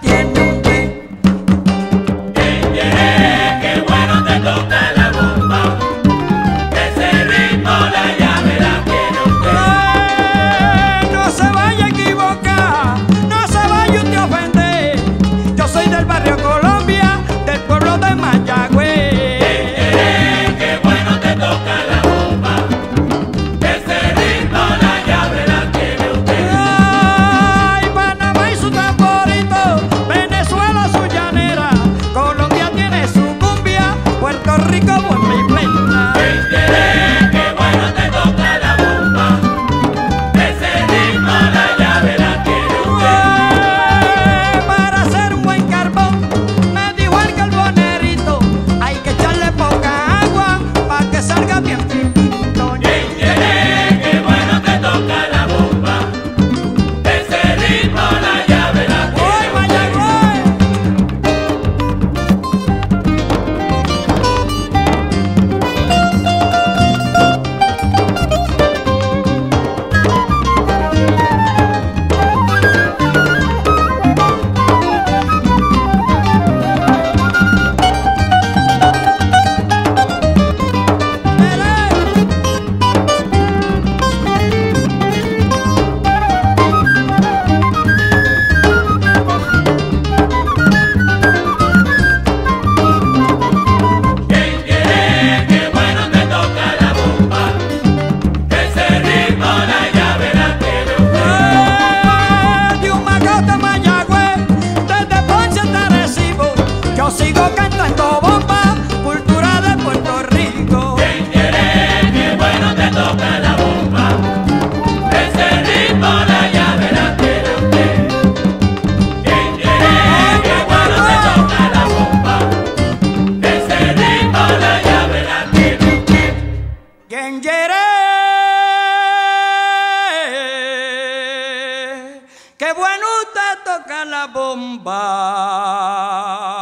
tiene usted. Qué bueno te toca la bomba, ese ritmo la llave la tiene usted. No se vaya a equivocar, no se vaya usted a ofender. Yo soy del barrio Colombia, del pueblo de Mayagüez. Qué bueno te toca la bomba, ese ritmo la llave la tiene usted. Ay, Panamá y su tamborito, Venezuela su llanera, Colombia tiene su cumbia, Puerto Rico bomba y plena. Qué bueno te toca la bomba, ese ritmo la llave la tiene usted. Para hacer un buen carbón, me dijo el carbonerito, hay que echarle poca agua para que salga bien finito. Qué bueno te toca la bomba, ese ritmo la llave la ¡Uy, tiene Mayagüez! Qué bueno te toca la bomba, ese ritmo la llave la tiene usted. De un macote a Mayagüez, desde Ponce hasta Arecibo, yo sigo cantando bomba, cultura de Puerto Rico. Qué bueno te toca la bomba, ese ritmo la llave la tiene usted. Qué bueno te toca la bomba, ese ritmo la llave la tiene usted. ¿Quién quiere? Qué bueno usted toca la bomba.